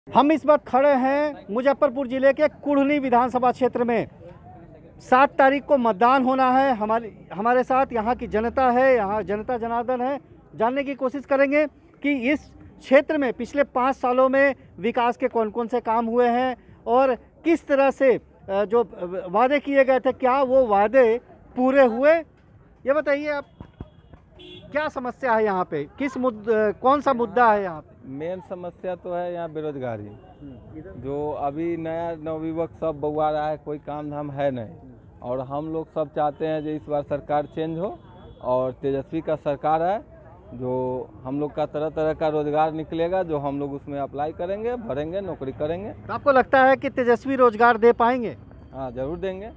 हम इस वक्त खड़े हैं मुजफ्फरपुर जिले के कुढ़नी विधानसभा क्षेत्र में। 7 तारीख को मतदान होना है। हमारे साथ यहाँ की जनता है, यहाँ जनता जनार्दन है। जानने की कोशिश करेंगे कि इस क्षेत्र में पिछले 5 सालों में विकास के कौन कौन से काम हुए हैं और किस तरह से जो वादे किए गए थे क्या वो वादे पूरे हुए। ये बताइए आप, क्या समस्या है यहाँ पे, कौन सा मुद्दा है यहाँ पे? मेन समस्या तो है यहाँ बेरोजगारी, जो अभी नया नवयुवक सब बउआ रहा है, कोई काम धाम है नहीं। और हम लोग सब चाहते हैं कि इस बार सरकार चेंज हो और तेजस्वी का सरकार है, जो हम लोग का तरह तरह का रोजगार निकलेगा, जो हम लोग उसमें अप्लाई करेंगे, भरेंगे, नौकरी करेंगे। तो आपको लगता है कि तेजस्वी रोजगार दे पाएंगे? हाँ, जरूर देंगे।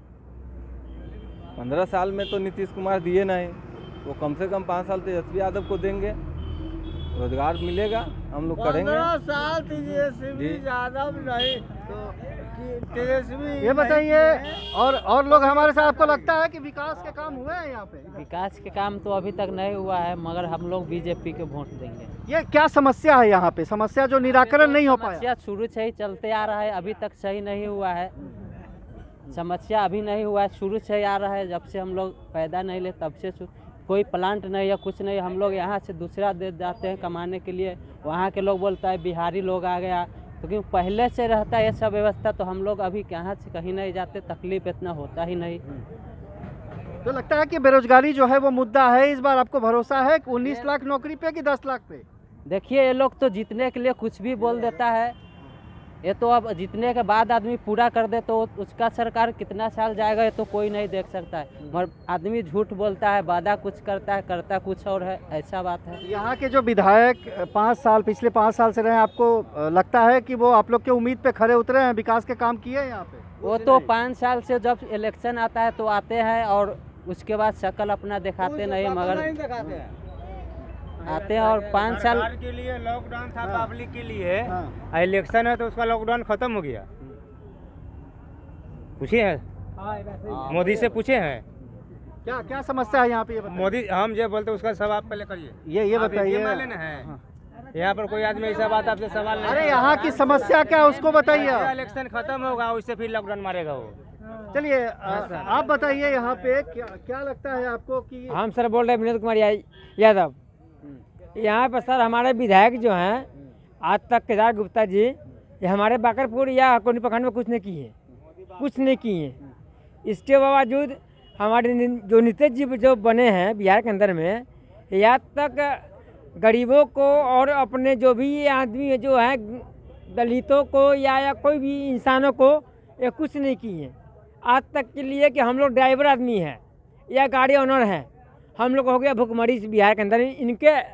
15 साल में तो नीतीश कुमार दिए नहीं, तो कम से कम 5 साल तेजस्वी यादव को देंगे, रोजगार मिलेगा, हम लोग करेंगे। 15 साल तेजस्वी यादव नहीं तो तेजस्वी। ये बताइए, और लोग हमारे साथ, आपको लगता है कि विकास के काम हुए हैं यहाँ पे? विकास के काम तो अभी तक नहीं हुआ है, मगर हम लोग बीजेपी को वोट देंगे। ये क्या समस्या है यहाँ पे, समस्या जो निराकरण नहीं हो पाया? समस्या शुरू से ही चलते आ रहा है, अभी तक सही नहीं हुआ है। समस्या अभी नहीं हुआ है, शुरू से ही आ रहा है। जब से हम लोग पैदा नहीं ले तब से कोई प्लांट नहीं या कुछ नहीं। हम लोग यहाँ से दूसरा देश जाते हैं कमाने के लिए, वहाँ के लोग बोलता है बिहारी लोग आ गया, क्योंकि पहले से रहता है ये सब व्यवस्था। तो हम लोग अभी यहाँ से कहीं नहीं जाते, तकलीफ इतना होता ही नहीं। तो लगता है कि बेरोजगारी जो है वो मुद्दा है। इस बार आपको भरोसा है 19 लाख नौकरी पे कि 10 लाख पे? देखिए, ये लोग तो जीतने के लिए कुछ भी बोल देता है। ये तो अब जीतने के बाद आदमी पूरा कर दे तो उसका सरकार कितना साल जाएगा ये तो कोई नहीं देख सकता है। मगर आदमी झूठ बोलता है, वादा कुछ करता है, करता कुछ और है, ऐसा बात है। यहाँ के जो विधायक पिछले 5 साल से रहे, आपको लगता है कि वो आप लोग के उम्मीद पे खरे उतरे हैं, विकास के काम किए हैं यहाँ पे? वो तो 5 साल से जब इलेक्शन आता है तो आते हैं और उसके बाद शक्ल अपना दिखाते नहीं, मगर आते हैं। और 5 साल के लिए लॉकडाउन था, पब्लिक के लिए इलेक्शन है तो उसका लॉकडाउन खत्म हो गया। पूछे हैं मोदी से, पूछे हैं क्या क्या समस्या है यहाँ पे? ये मोदी हम जो बोलते उसका सवाल पहले करिए। ये बताइए। यहाँ पर कोई आदमी ऐसा बात आपसे सवाल नहीं। अरे यहाँ की समस्या क्या है उसको बताइए। इलेक्शन खत्म होगा उससे फिर लॉकडाउन मारेगा वो। चलिए आप बताइए यहाँ पे क्या लगता है आपको कि? हम सर बोल रहे हैं विनोद कुमार यादव। यहाँ पर सर हमारे विधायक जो हैं आज तक केदार गुप्ता जी, ये हमारे बाकरपुर या कोनी प्रखंड में कुछ नहीं किए। इसके बावजूद हमारे जो नीतीश जी जो बने हैं बिहार के अंदर में, यहाँ तक गरीबों को और अपने जो भी आदमी जो है दलितों को या कोई भी इंसानों को ये कुछ नहीं किए आज तक के लिए। कि हम लोग ड्राइवर आदमी हैं या गाड़ी ओनर हैं, हम लोग हो गया भुखमरी बिहार के अंदर। इनके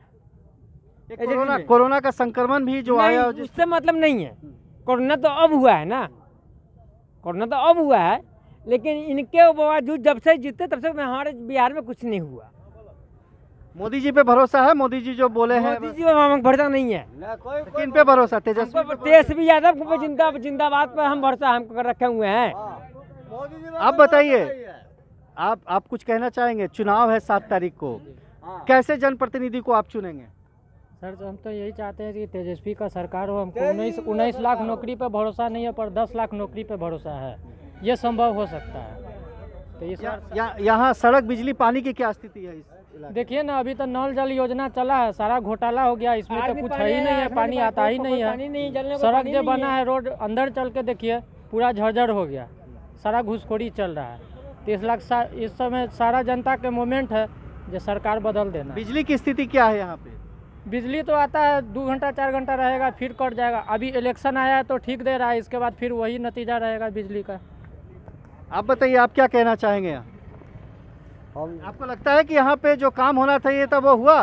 कोरोना का संक्रमण भी जो आया उससे मतलब नहीं है। कोरोना तो अब हुआ है ना, कोरोना तो अब हुआ है, लेकिन इनके बावजूद जब से जीते तब से हमारे बिहार में कुछ नहीं हुआ। मोदी जी पे भरोसा है? मोदी जी जो बोले हैं, मोदी जी पे भरोसा नहीं है। किन पे भरोसा? तेजस्वी यादव को जिंदाबाद पर हम भरोसा हमको रखे हुए हैं। आप बताइए, आप कुछ कहना चाहेंगे? चुनाव है 7 तारीख को, कैसे जनप्रतिनिधि को आप चुनेंगे? सर तो हम तो यही चाहते हैं कि तेजस्वी का सरकार हो। हमको 19 लाख नौकरी पर भरोसा नहीं है, पर 10 लाख नौकरी पर भरोसा है। ये संभव हो सकता है। तो इस यहाँ सड़क, बिजली, पानी की क्या स्थिति है? देखिए ना, अभी तो नल जल योजना चला है, सारा घोटाला हो गया, इसमें तो कुछ है ही नहीं है, पानी आता ही नहीं है। सड़क जो बना है, रोड अंदर चल के देखिए पूरा झरझर हो गया, सारा घूसखोरी चल रहा है। तो इस समय सारा जनता के मोमेंट है जो सरकार बदल देना। बिजली की स्थिति क्या है यहाँ पे? बिजली तो आता है 2 घंटा 4 घंटा रहेगा, फिर कट जाएगा। अभी इलेक्शन आया है तो ठीक दे रहा है, इसके बाद फिर वही नतीजा रहेगा बिजली का। आप बताइए, आप क्या कहना चाहेंगे? आपको लगता है कि यहाँ पे जो काम होना था ये तब वो हुआ?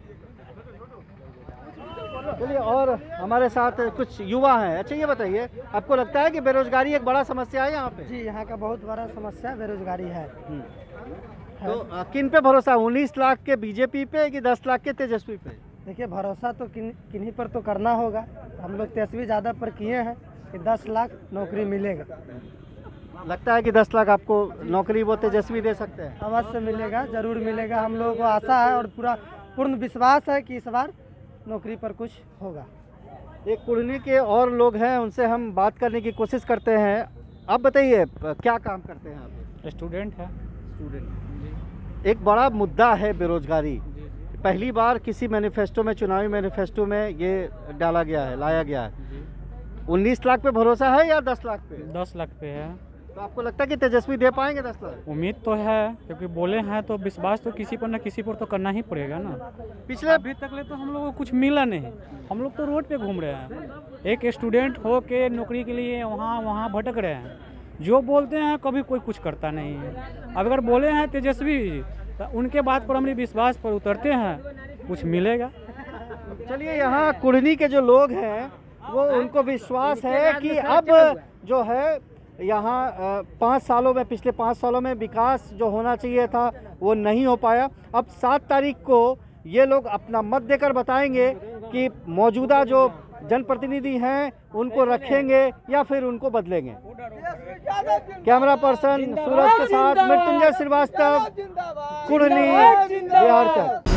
चलिए, और हमारे साथ कुछ युवा हैं। अच्छा ये बताइए, आपको लगता है कि बेरोजगारी एक बड़ा समस्या है यहाँ पे? जी, यहाँ का बहुत बड़ा समस्या बेरोजगारी है। तो किन पे भरोसा, 19 लाख के बीजेपी पे कि 10 लाख के तेजस्वी पे? देखिए, भरोसा तो किन्हीं पर तो करना होगा। हम लोग तेजस्वी यादव पर किए हैं कि 10 लाख नौकरी मिलेगा। लगता है कि 10 लाख आपको नौकरी वो तेजस्वी दे सकते हैं? अवश्य मिलेगा, जरूर मिलेगा। हम लोगों को आशा है और पूर्ण विश्वास है कि इस बार नौकरी पर कुछ होगा। एक कुढ़नी के और लोग हैं, उनसे हम बात करने की कोशिश करते हैं। आप बताइए क्या काम करते हैं आप? स्टूडेंट है। स्टूडेंट। एक बड़ा मुद्दा है बेरोजगारी। पहली बार किसी मैनिफेस्टो में, चुनावी मैनिफेस्टो में ये डाला गया है, लाया गया है। 19 लाख पे भरोसा है या 10 लाख पे? 10 लाख पे है। तो आपको लगता है कि तेजस्वी दे पाएंगे 10 लाख? उम्मीद तो है, क्योंकि बोले हैं तो विश्वास तो किसी पर न किसी पर तो करना ही पड़ेगा ना। पिछले अभी तक ले तो हम लोगों को कुछ मिला नहीं, हम लोग तो रोड पे घूम रहे हैं। एक स्टूडेंट हो के नौकरी के लिए वहाँ भटक रहे हैं। जो बोलते हैं कभी कोई कुछ करता नहीं है। अब अगर बोले हैं तेजस्वी तो उनके बात पर हमारे विश्वास पर उतरते हैं, कुछ मिलेगा। चलिए, यहाँ कुढ़नी के जो लोग हैं वो उनको विश्वास है कि अब जो है यहाँ 5 सालों में, पिछले 5 सालों में विकास जो होना चाहिए था वो नहीं हो पाया। अब 7 तारीख को ये लोग अपना मत देकर बताएंगे कि मौजूदा जो जनप्रतिनिधि हैं उनको रखेंगे या फिर उनको बदलेंगे। कैमरा पर्सन सूरज के साथ मृत्युंजय श्रीवास्तव, कुढ़नी, बिहार तक।